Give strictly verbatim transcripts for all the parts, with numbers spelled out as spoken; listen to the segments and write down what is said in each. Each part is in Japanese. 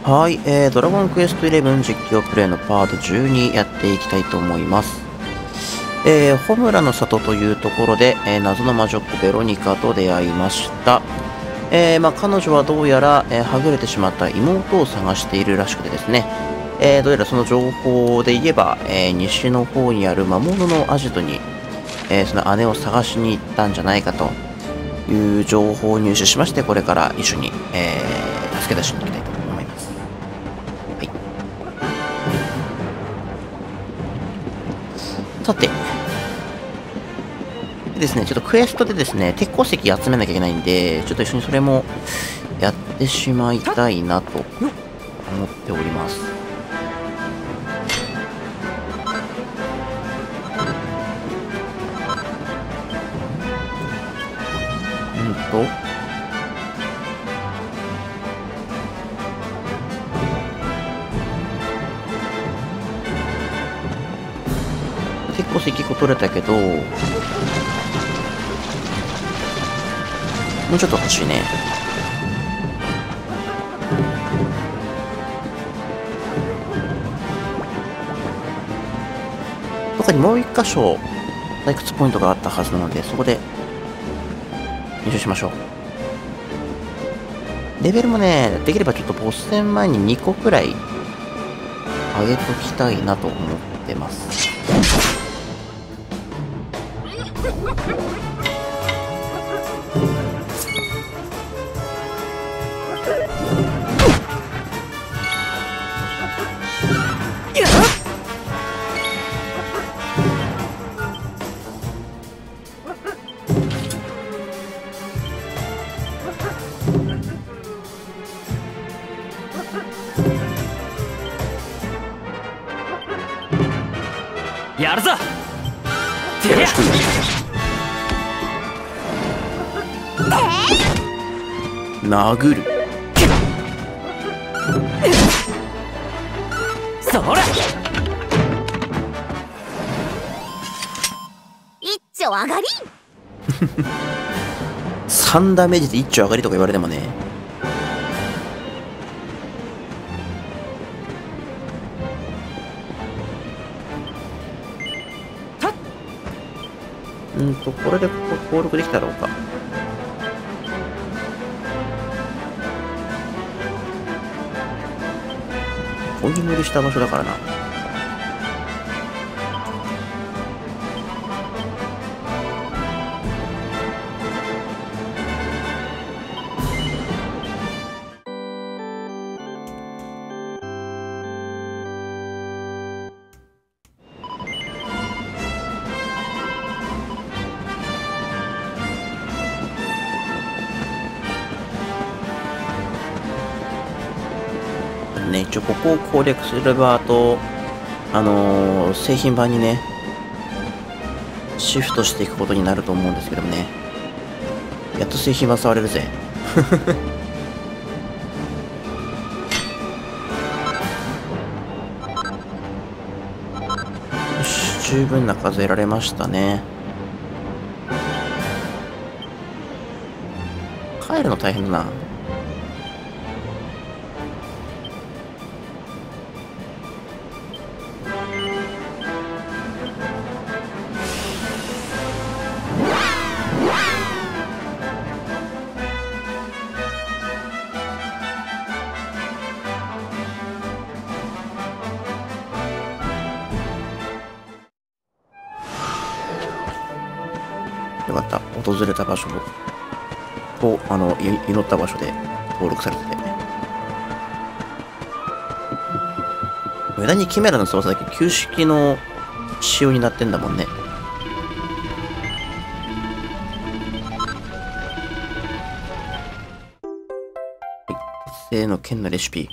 はい、えー、ドラゴンクエストじゅういち実況プレイのパートじゅうにやっていきたいと思います。えー、ホムラの里というところで、えー、謎の魔女っ子ベロニカと出会いました。えー、まあ、彼女はどうやら、えー、はぐれてしまった妹を探しているらしくてですね、えー、どうやらその情報で言えば、えー、西の方にある魔物のアジトに、えー、その姉を探しに行ったんじゃないかという情報を入手しまして、これから一緒に、えー、助け出しに行きたいと思います。はい。さて、でですね、ちょっとクエストでですね、鉄鉱石集めなきゃいけないんで、ちょっと一緒にそれもやってしまいたいなと思っております。うんと、鉄鉱石いっこ取れたけど、もうちょっと欲しいね。他にもう一箇所退屈ポイントがあったはずなので、そこで入手しましょう。レベルもね、できればちょっとボス戦前ににこくらい上げときたいなと思ってます。 やるぞ。 よろしく。殴る。 そら一丁上がりさんダメージで一丁上がりとか言われてもね。うんと、これでここ登録できたろうか。ここに無理した場所だからな。ね、一応ここを攻略すれば、あと、あのー、製品版にね、シフトしていくことになると思うんですけどもね。やっと製品版触れるぜ。よし、十分な数得られましたね。帰るの大変だな。よかった。訪れた場所と、あの、い祈った場所で登録されてて。無駄にキメラの操作だけ旧式の仕様になってんだもんね。はい。鉄製の剣のレシピ。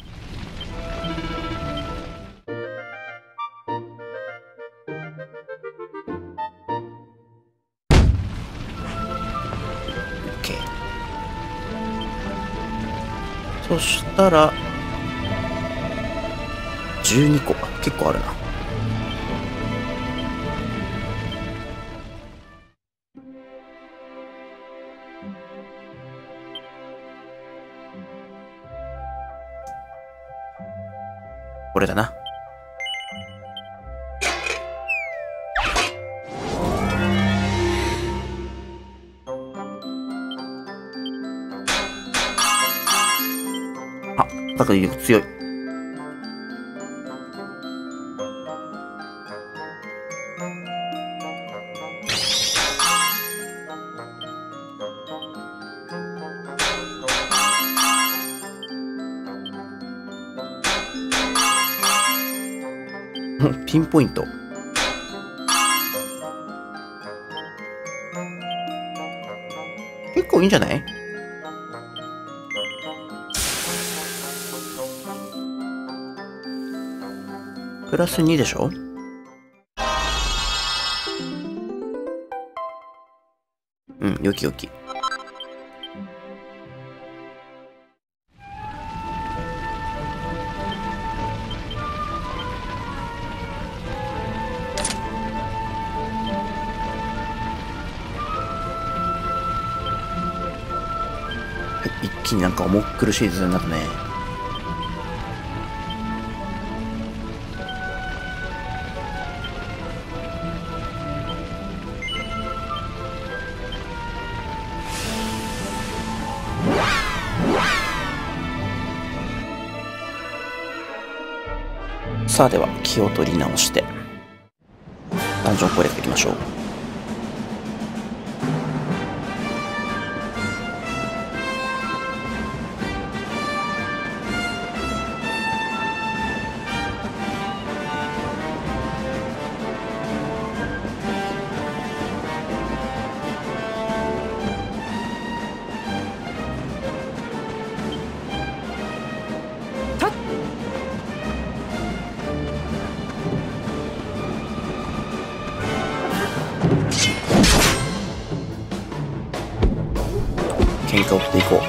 そしたら、じゅうにこ。結構あるな。 これだな。あ、高い力強い。ピンポイント。結構いいんじゃない？プラスにでしょ？うん、よきよき。一気になんか重苦しい図になったね。さあでは気を取り直してダンジョンコレクトいきましょう。喧嘩をしていこう。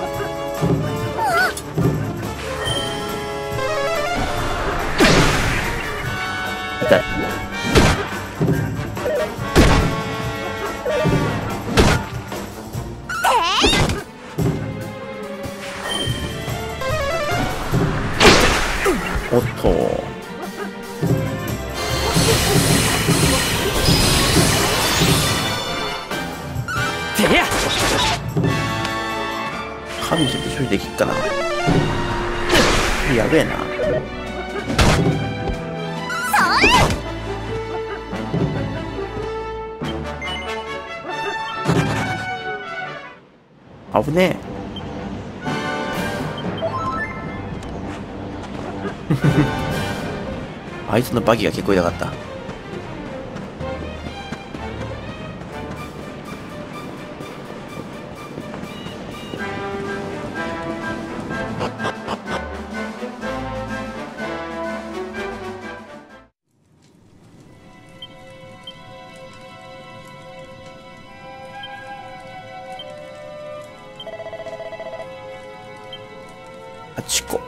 痛い。おっと。神ちょっと処理できっかな。やべえな。危ねえ。あいつのバギが結構痛かった。はちこ。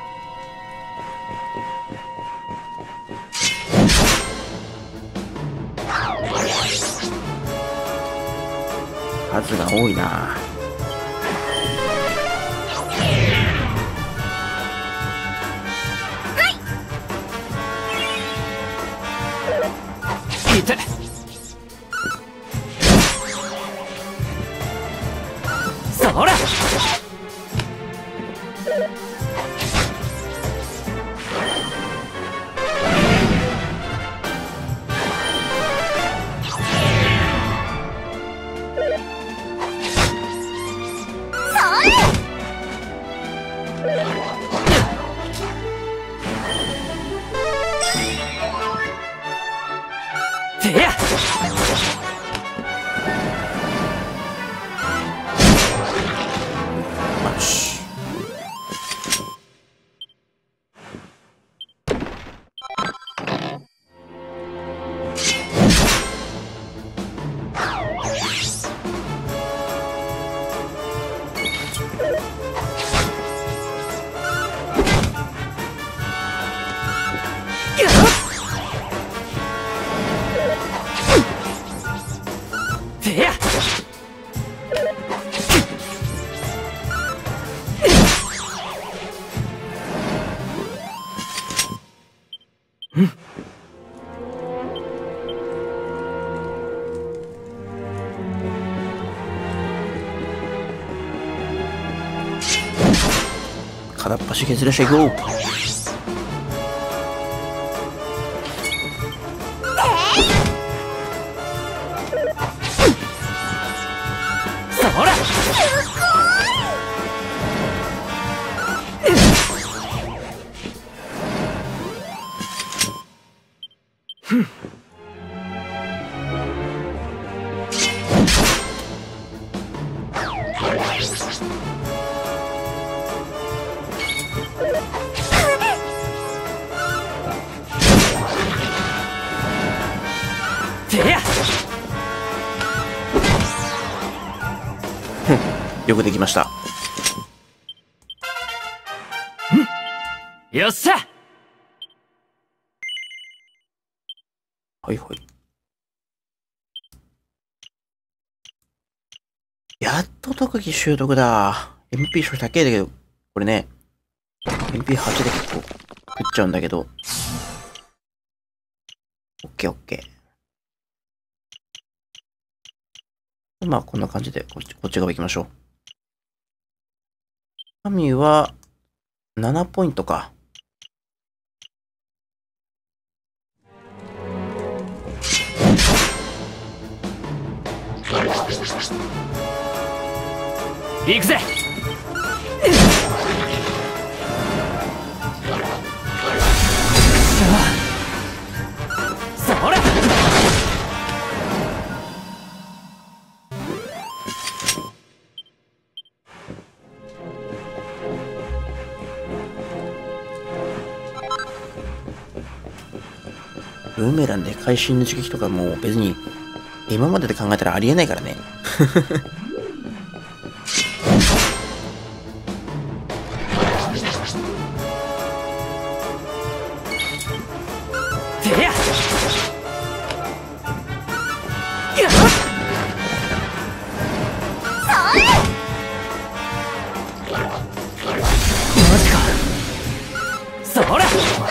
数が多いな。 いて。そら。てや。 片っ端削らしていこう。 そらよくできました。 よっしゃ。 はいはい。やっと特技習得だ。エムピー 少し高いだけど、これね、エムピーはち で結構食っちゃうんだけど。オッケーオッケー。まあ、こんな感じで、こっち、こっち側行きましょう。神は、ななポイントか。 行くぜ。そらブーメランで会心の一撃とかもう別に今までで考えたらありえないからね。 てややっマジか。そら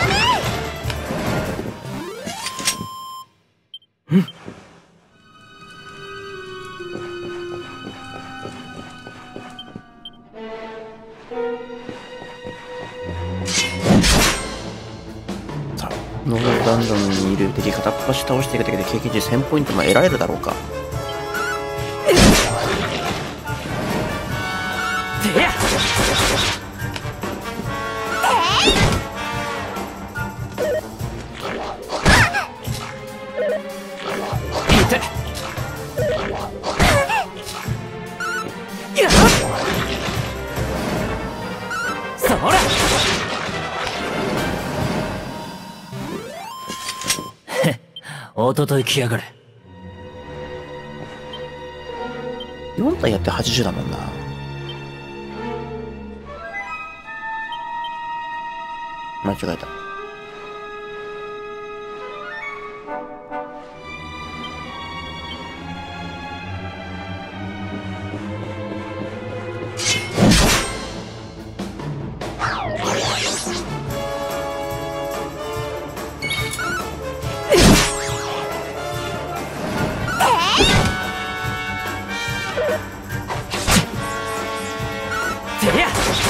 うんさあ、このダンジョンにいる敵片っ端倒していくだけで経験値せんポイントも得られるだろうか。 てやいてやっそらおととい来やがれ。 よん体やってはちじゅうだもんな。間違えた。 てや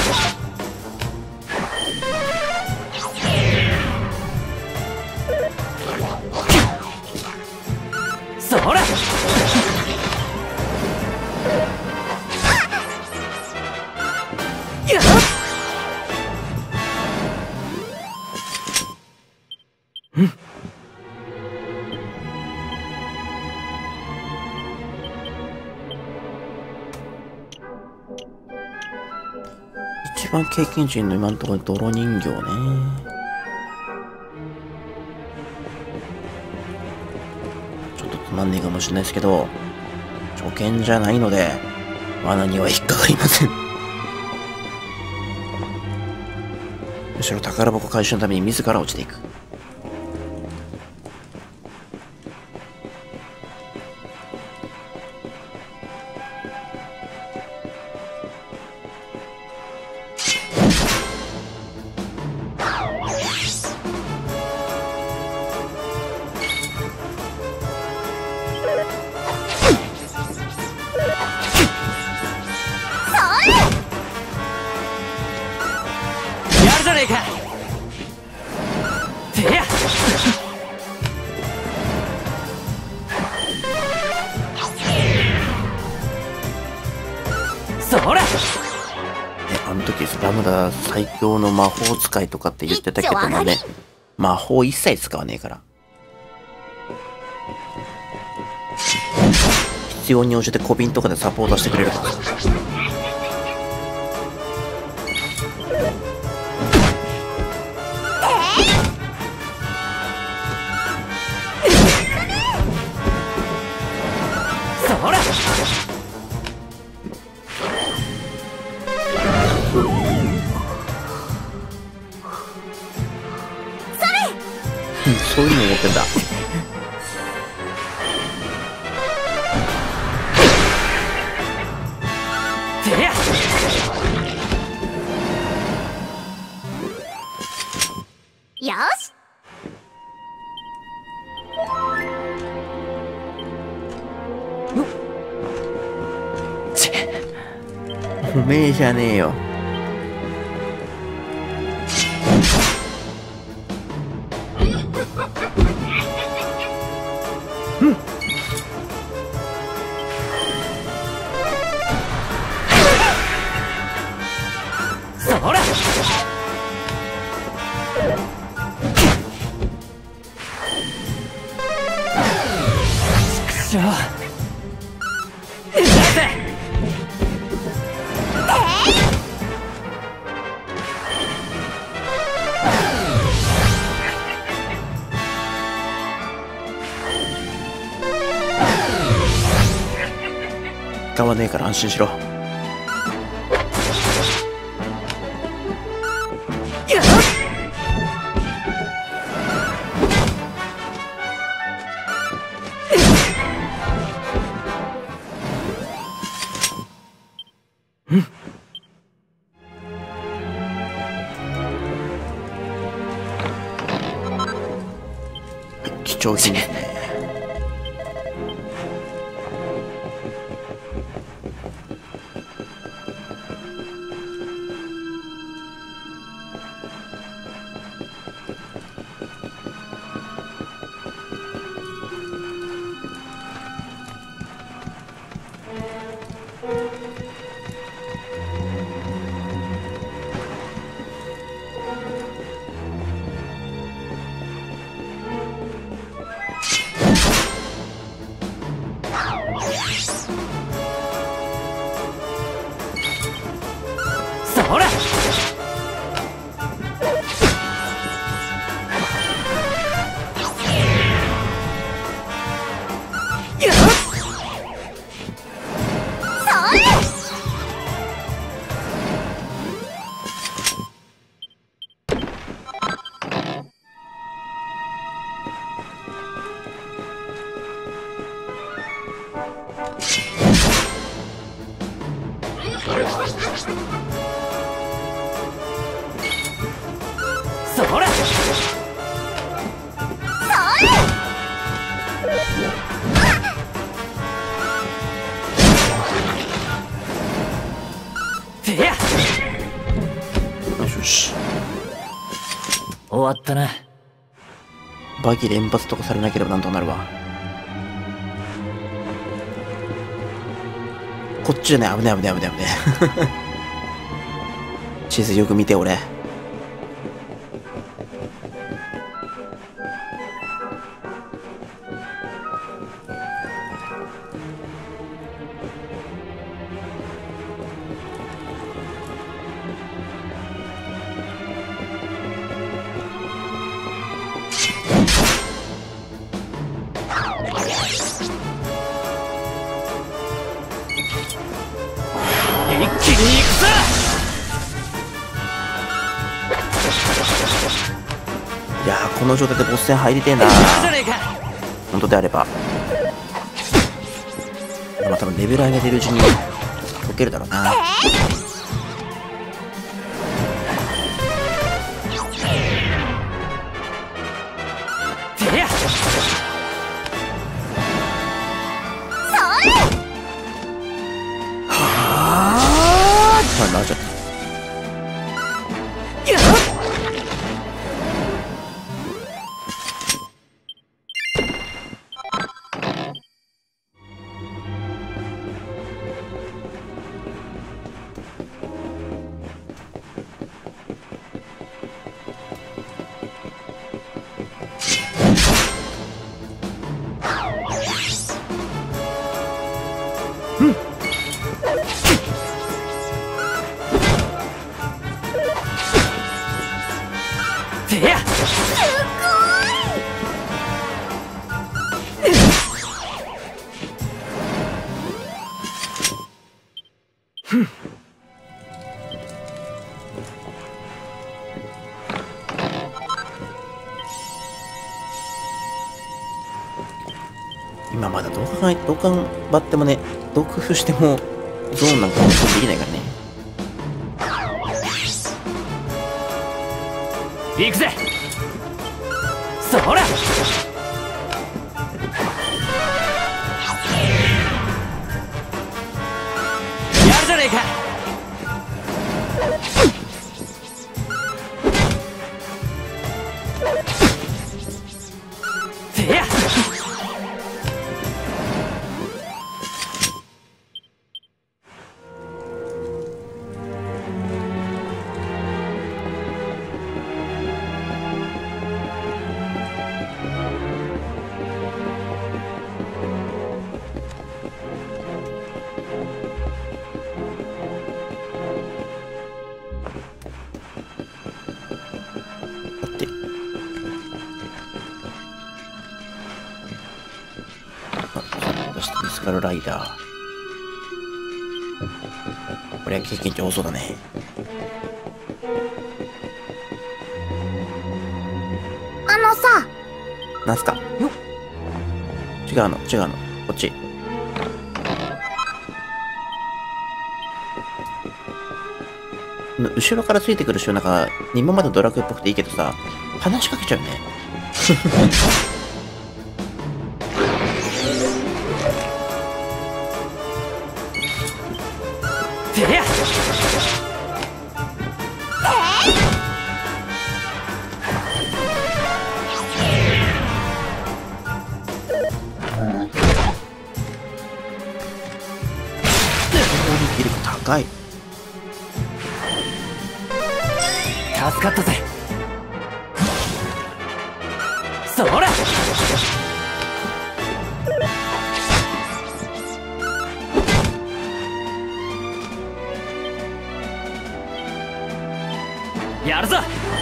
そらやっうん一番経験値の今のところ泥人形ね。ちょっとつまんねえかもしれないですけど、初見じゃないので罠には引っかかりません。むしろ宝箱回収のために自ら落ちていく。 ねえか。てやそら。 え、あの時ラムダ最強の魔法使いとかって言ってたけどもね、魔法一切使わねえから。必要に応じて小瓶とかでサポートしてくれるから。 そら。 うん、そういうの持ってんだ。 てやよし。 ちおめえじゃねえよ。 そら。ちくしょう。出せ。 使わねえから安心しろ。貴重品ですね。 そら。そら。てやよしよし。 終わったな。 バギ連発とかされなければなんとかなるわ。こっちじゃね、危ね危ね危ね危ね。地図よく見て俺。 一気に行くさ。 いやー、この状態でボス戦入りてえな。 じゃねえか。 本当であれば。まあ多分レベル上げてるうちに解けるだろうな。 てやあ、なっちゃった。 今まだどう考え、どう頑張ってもね、どう工夫してもゾーンなんかできないからね。 行くぜ。そら。やるじゃねえか。てや。 スカルライダー。これは経験上手だね。 あのさ。 なんすか。よっ。違うの、違うの。こっち。後ろからついてくる人なんか、今までドラクエっぽくていいけどさ、話しかけちゃうね。 てや。 攻撃力高い。 助かったぜ。そら。やるぞ。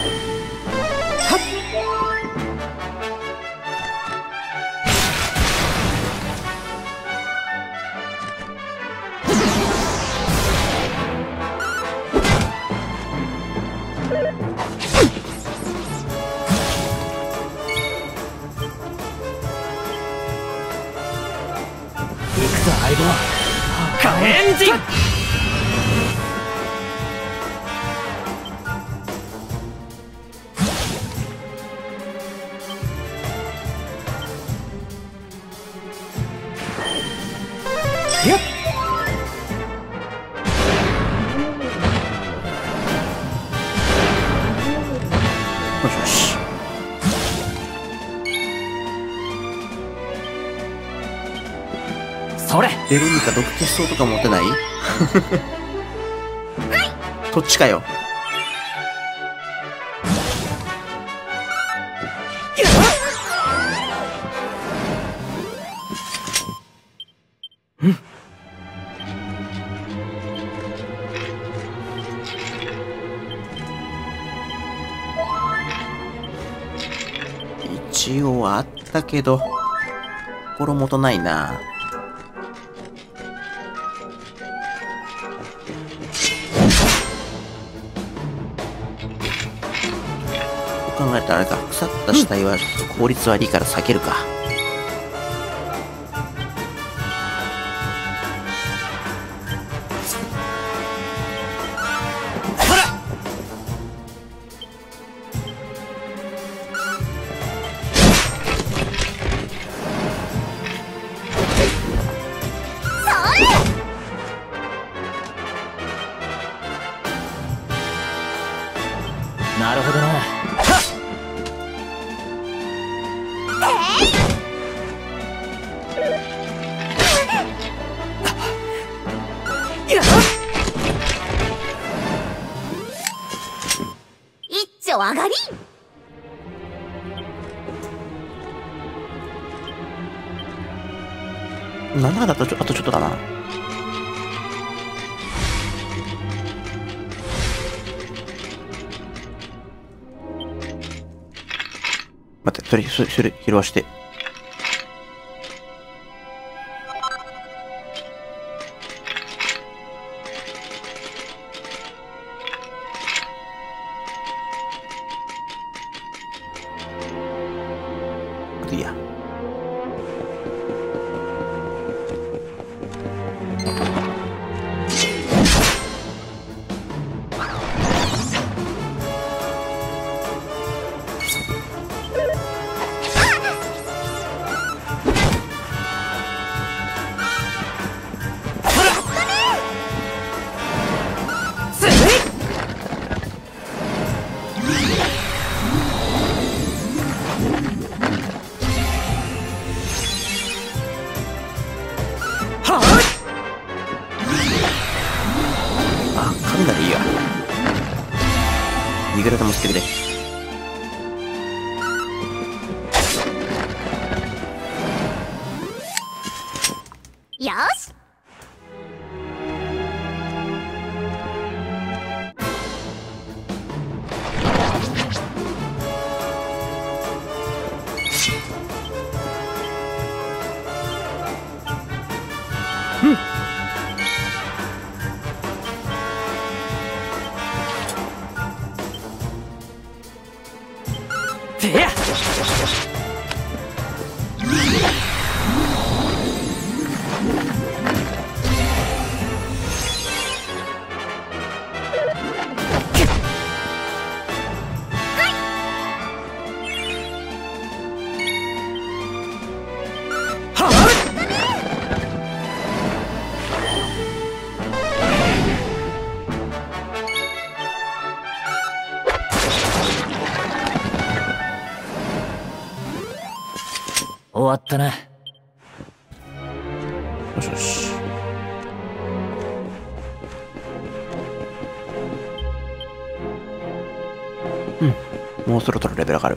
行くぞ相棒。火エンジン。よっ。 よしよし。 それ。 ベロニカ毒消しそうとか持ってない？そっちかよ。一応あったけど、心もとないな。そう考えたらあれか、腐った死体はちょっと効率悪いから避けるか。 なるほどな。 一丁上がり。 なんだかだとちょあとちょっとだな。待って、それ、それ、それ、拾わして。 何がでいいや。いくらでも捨てくれ。 よし。 てや終わったな。 よしよし。うん。もうそろそろレベル上がる。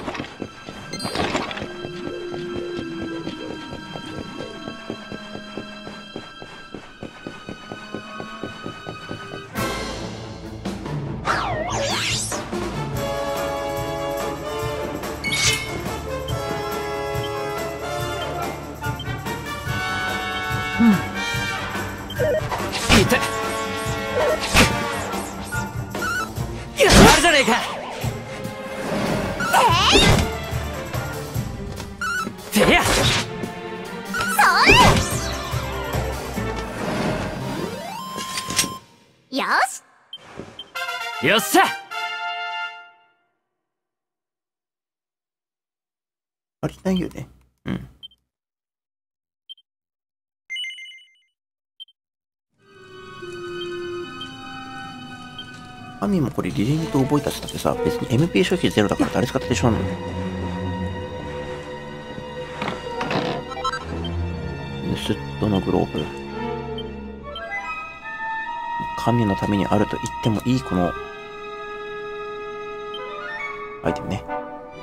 いてあるじゃねえか。てやよし。 よっしゃ。 足りないよね。うん。アミもこれリレーと覚えたってさ、別に エムピー 消費ゼロだから誰使ってしまうの。盗人のグローブ。神のためにあると言ってもいいこのアイテムね。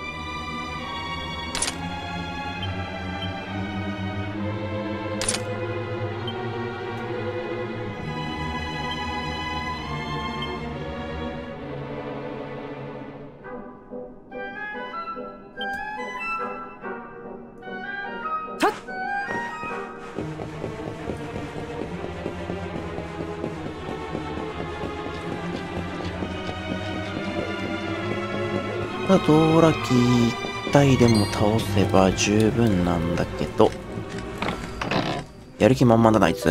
ドーラキーいったいでも倒せば十分なんだけど、やる気満々だなあいつ。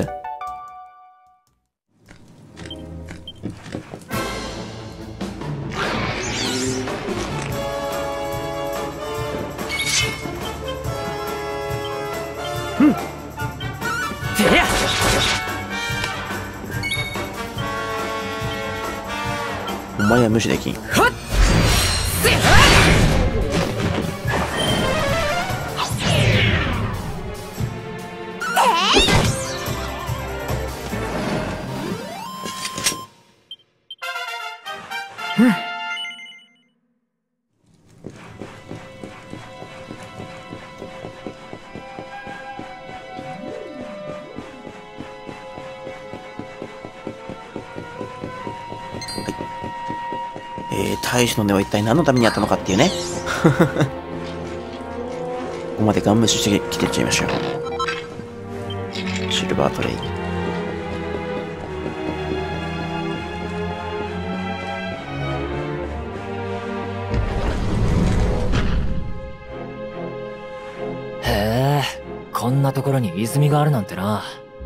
うん。てやお前は無視できん。 はっえー、大使の根は一体何のためにやったのかっていうね。ここまでガン無視してきてっちゃいましょう。シルバートレイ。 へえ、こんなところに泉があるなんてな。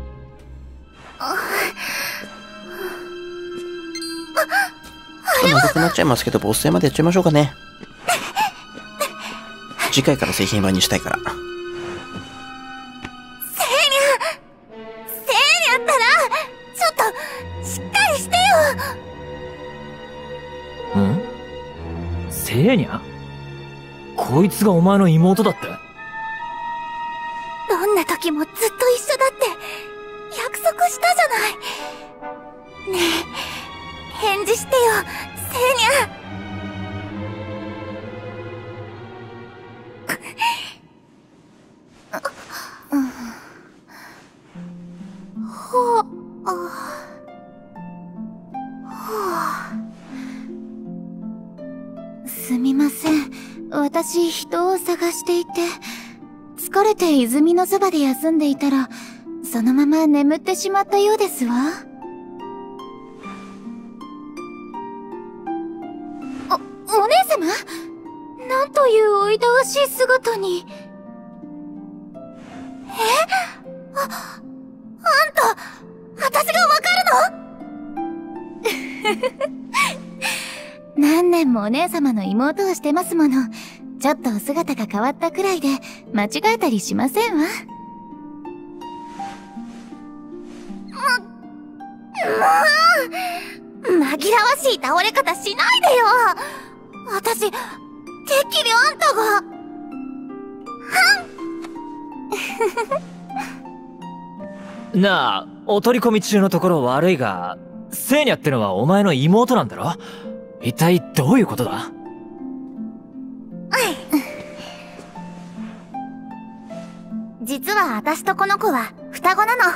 長くなっちゃいますけど、ボス戦までやっちゃいましょうかね。次回から製品版にしたいから。 せいにゃせいにゃったらちょっとしっかりしてよ。 ん？せいにゃ？こいつがお前の妹だって？ どんな時もずっと一緒だって約束したじゃない。ねえ私、人を探していて、疲れて泉のそばで休んでいたら、そのまま眠ってしまったようですわ。お、お姉様？なんというおいたわしい姿に。え？あ、あんた、私がわかるの？何年もお姉様の妹をしてますもの。ちょっとお姿が変わったくらいで、間違えたりしませんわ。も、もう、紛らわしい倒れ方しないでよ。私、てっきりあんたが、はんなあ、お取り込み中のところ悪いが、セーニャってのはお前の妹なんだろ？一体どういうことだ？ 実は私とこの子は双子なの。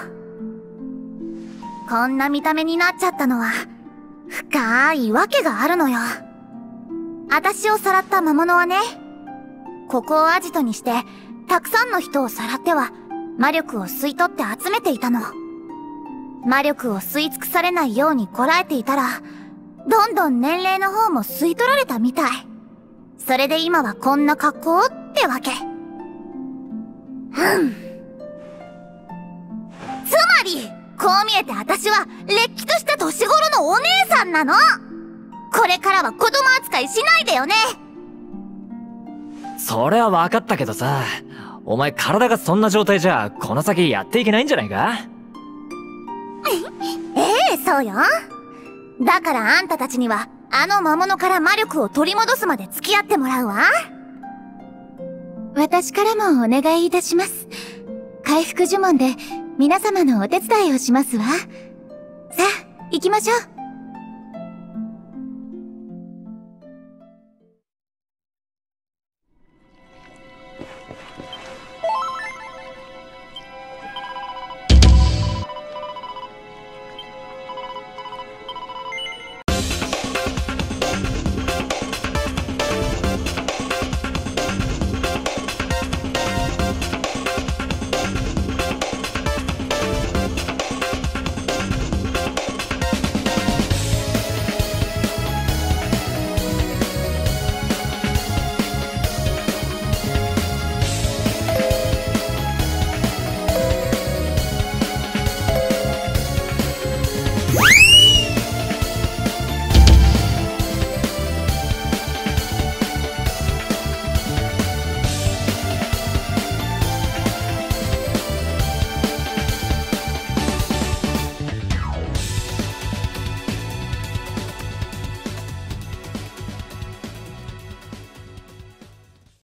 こんな見た目になっちゃったのは、深いわけがあるのよ。私をさらった魔物はね、ここをアジトにして、たくさんの人をさらっては、魔力を吸い取って集めていたの。魔力を吸い尽くされないようにこらえていたら、どんどん年齢の方も吸い取られたみたい。それで今はこんな格好ってわけ。うん。つまり、こう見えて私は、れっきとした年頃のお姉さんなの！これからは子供扱いしないでよね！ それは分かったけどさ、お前体がそんな状態じゃ、この先やっていけないんじゃないか？ ええ、そうよ。だからあんたたちには、あの魔物から魔力を取り戻すまで付き合ってもらうわ。私からもお願いいたします。回復呪文で皆様のお手伝いをしますわ。さあ、行きましょう。